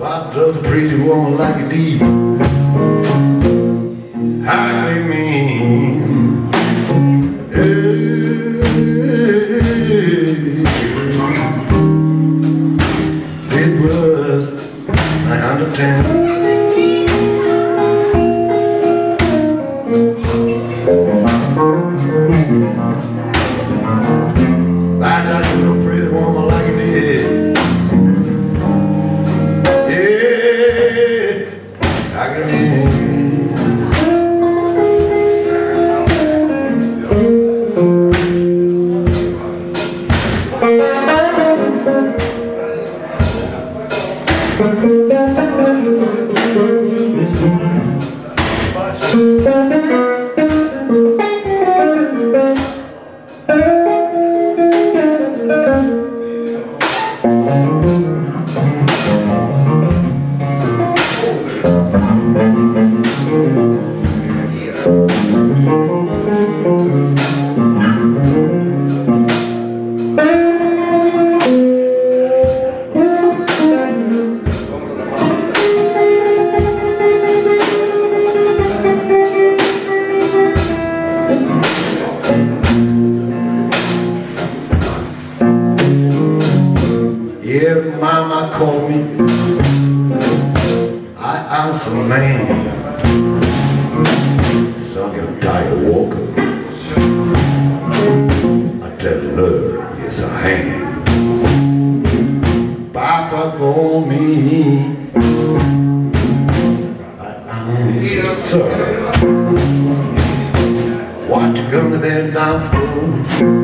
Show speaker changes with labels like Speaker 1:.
Speaker 1: What does a pretty woman like a deed hardly mean? It was 910. Why does no pretty woman like it did? Yeah, I can hear. Yeah, mama called me, I answered the man. Son can die a walker. I tell her, yes I am. Papa called me, I answered, sir. What you gonna there now for?